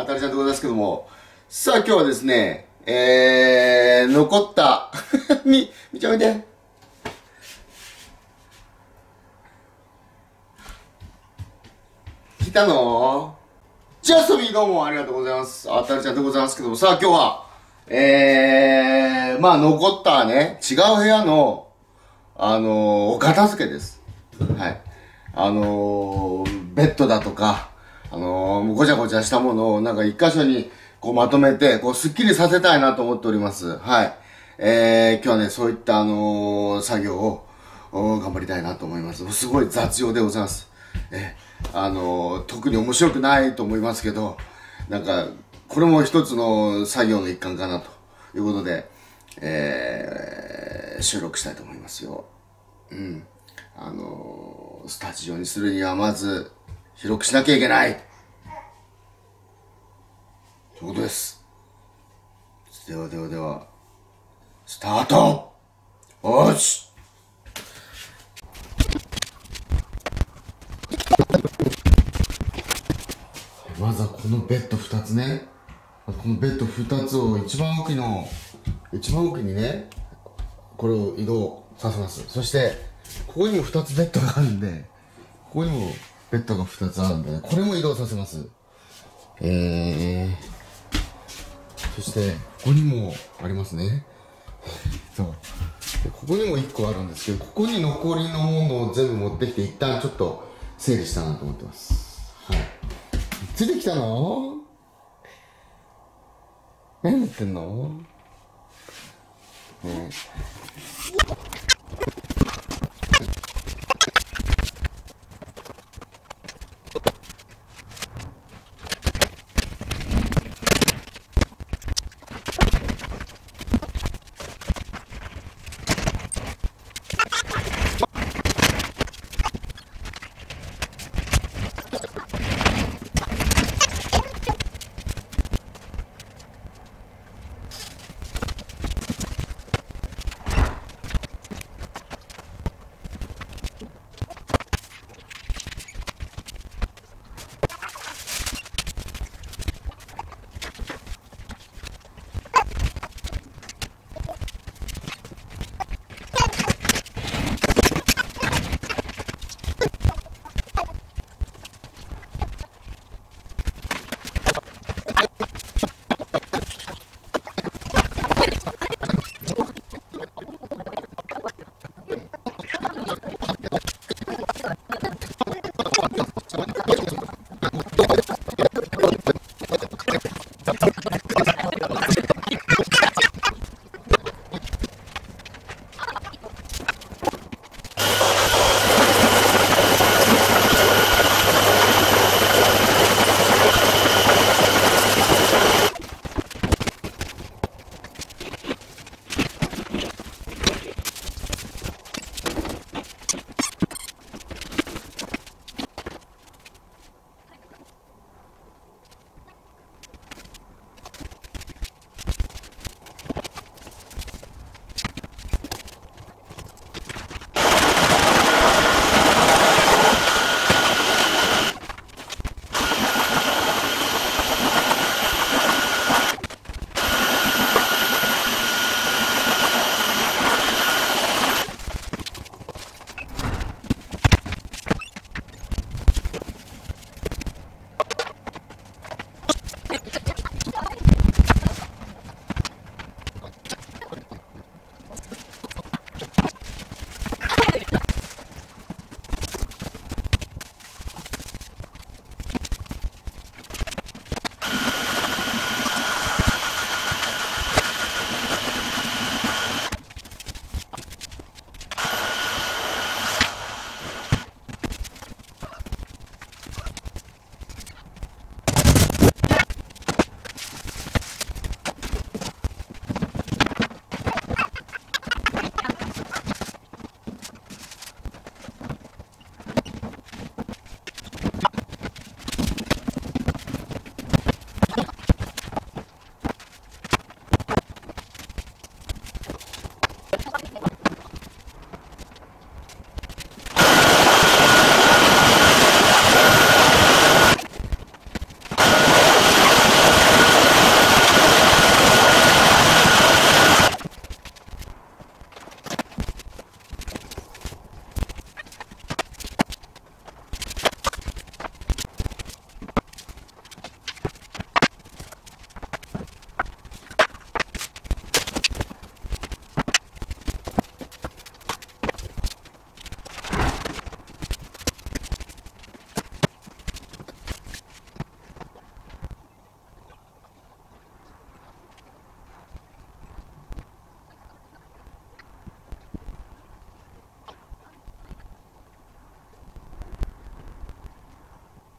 たりちゃんでございますけども。さあ今日はですね、残った、みちゃんおいで。来たのじゃあ遊びどうもありがとうございます。あたりちゃんでございますけども。さあ今日は、まあ残ったね、違う部屋の、お片付けです。はい。ベッドだとか、ごちゃごちゃしたものをなんか一箇所にこうまとめて、こうスッキリさせたいなと思っております。はい。今日はね、そういった作業を頑張りたいなと思います。すごい雑用でございます。特に面白くないと思いますけど、なんか、これも一つの作業の一環かなということで、収録したいと思いますよ。うん。スタジオにするにはまず、広くしなきゃいけない。ということです。では、スタート。おし。まずはこのベッド2つね。このベッド2つを一番奥にね、これを移動させます。そして、ここにも2つベッドがあるんで、ここにもベッドが2つあるんでね、これも移動させます。そして、ここにもありますね。そう。ここにも1個あるんですけど、ここに残りのものを全部持ってきて、一旦ちょっと整理したいなと思ってます。はい。ついてきたの？何やってんの？ね。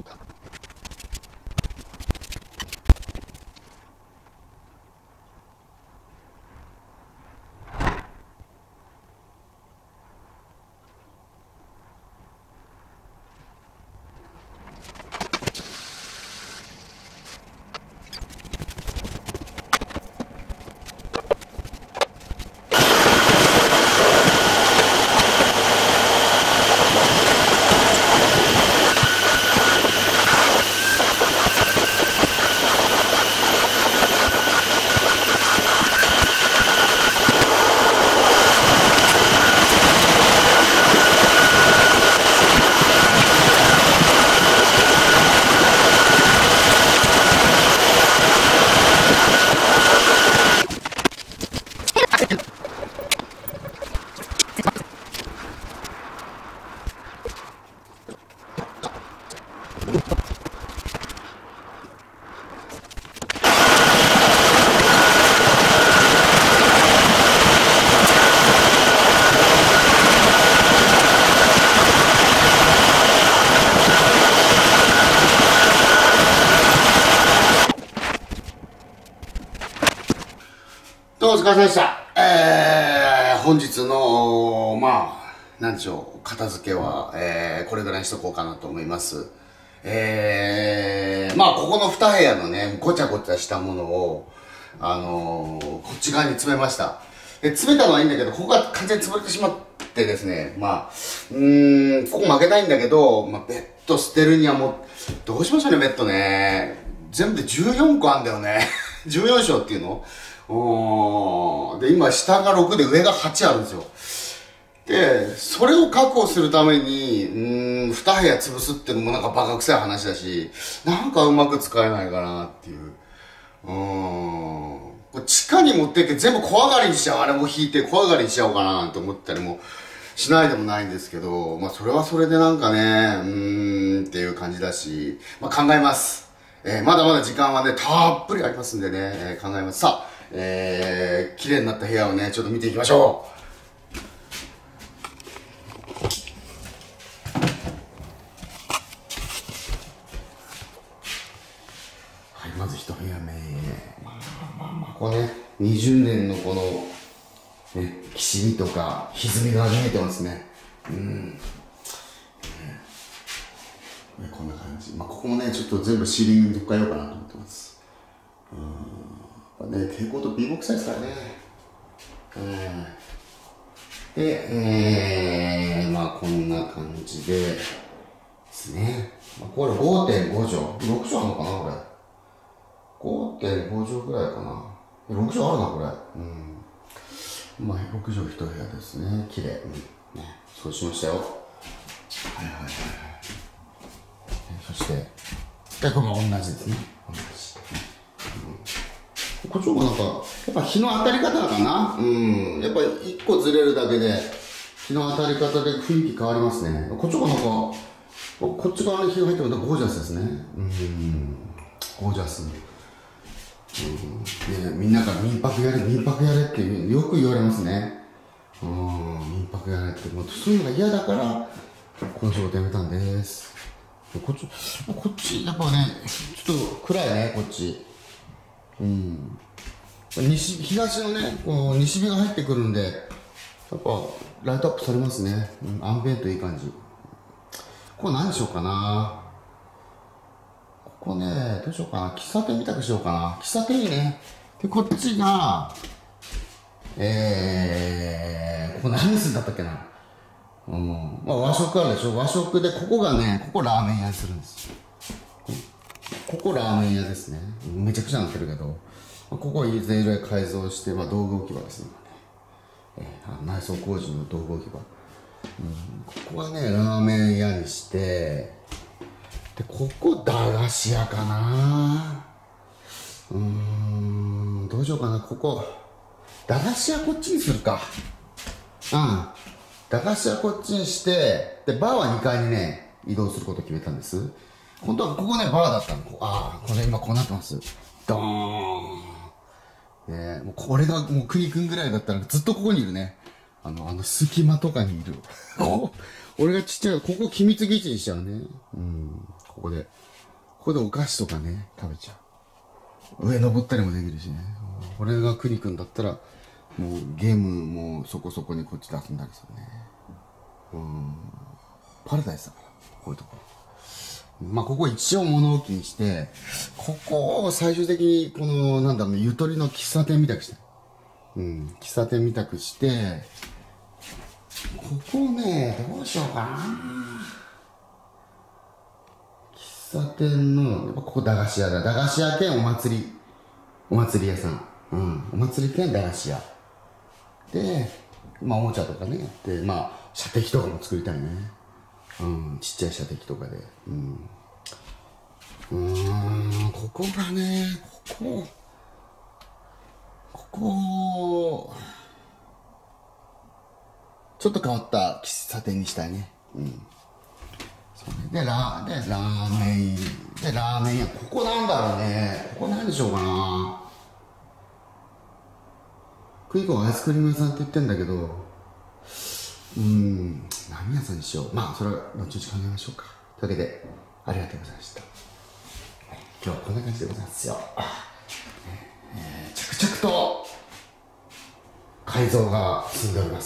どうもお疲れ様でした。本日の、なんでしょう、片付けは、これぐらいにしとこうかなと思います。ここの2部屋のね、ごちゃごちゃしたものを、こっち側に詰めました。で、詰めたのはいいんだけど、ここが完全に潰れてしまってですね、ここ負けたいんだけど、ベッド捨てるにはもう、どうしましょうね、ベッドね。全部で14個あんだよね。14床っていうので、今下が6で上が8あるんですよ。で、それを確保するために、2部屋潰すっていうのもなんかバカ臭い話だし、なんかうまく使えないかなっていう。これ地下に持ってって全部小上がりにしちゃう。あれも引いて小上がりにしちゃおうかなと思ったりもしないでもないんですけど、それはそれでなんかね、っていう感じだし、考えます。まだまだ時間はね、たっぷりありますんでね、考えます。さあ、綺麗になった部屋をね、ちょっと見ていきましょう。はい、まず一部屋目。これね、20年のこの、ね、きしみとか、歪みが見えてますね。こんな感じ。ここもね、ちょっと全部シーリングに取っ替えようかなと思ってます。蛍光と B ボックスサイズからね。で、こんな感じですね。これ 5.5 畳。6畳あるのかなこれ。5.5 畳ぐらいかな。6畳あるな、これ。6畳一部屋ですね。綺麗。そうしましたよ。そして、これも同じですね。同じ。こっちの方がなんか、やっぱ日の当たり方かな。やっぱり1個ずれるだけで、日の当たり方で雰囲気変わりますね。こっちの方がなんか、こっち側に日が入ってるとゴージャスですね。ゴージャス。みんなから民泊やれってよく言われますね。民泊やれって。そういうのが嫌だから、この仕事辞めたんです。こっち、やっぱね、ちょっと暗いね、こっち。東のね、西日が入ってくるんで、やっぱ、ライトアップされますね。アンビエントいい感じ。これ何しようかな。ここね、どうしようかな。喫茶店みたくしようかな。喫茶店いいね。で、こっちが、ここ何するんだったっけな。和食あるでしょ。和食で、ここがね、ここラーメン屋にするんです。ここラーメン屋ですね。めちゃくちゃなってるけど、ここいろいろ改造して、道具置き場ですね。内装工事の道具置き場。ここはね、ラーメン屋にして、で、ここ駄菓子屋かな。どうしようかな、ここ。駄菓子屋こっちにするか。駄菓子屋こっちにして、で、バーは2階にね、移動することを決めたんです。本当はここね、バーだったの。これ今こうなってます。ドーン。もうこれがもうくにくんぐらいだったらずっとここにいるね。隙間とかにいる。俺がちっちゃい、ここ機密基地にしちゃうね。こここでお菓子とかね、食べちゃう。上登ったりもできるしね。これがクニ君だったら、もうゲームもそこそこにこっちで遊んだりするね。パラダイスだから、こういうところ。まあ、ここ一応物置にして、ここを最終的に、この、なんだろうね、ゆとりの喫茶店みたくして。喫茶店みたくして、ここね、どうしようかな。喫茶店の、やっぱここ駄菓子屋だ。駄菓子屋兼お祭り屋さん。お祭り兼駄菓子屋。で、まあ、おもちゃとかね、やって、まあ、射的とかも作りたいね。ちっちゃい射的とかで。ここがね、ここ、ちょっと変わった喫茶店にしたいね。そうね。で、ラーメン屋。ここなんだろうね。ここ何でしょうかな。クイコはアイスクリーム屋さんって言ってんだけど、何屋さんにしよう。まあ、それは後々考えましょうか。というわけで、ありがとうございました。今日はこんな感じでございますよ。着々と改造が進んでおります。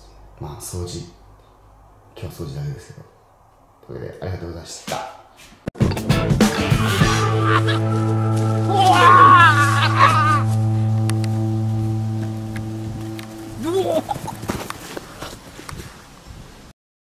まあ、今日は掃除だけですけど。というわけで、ありがとうございました。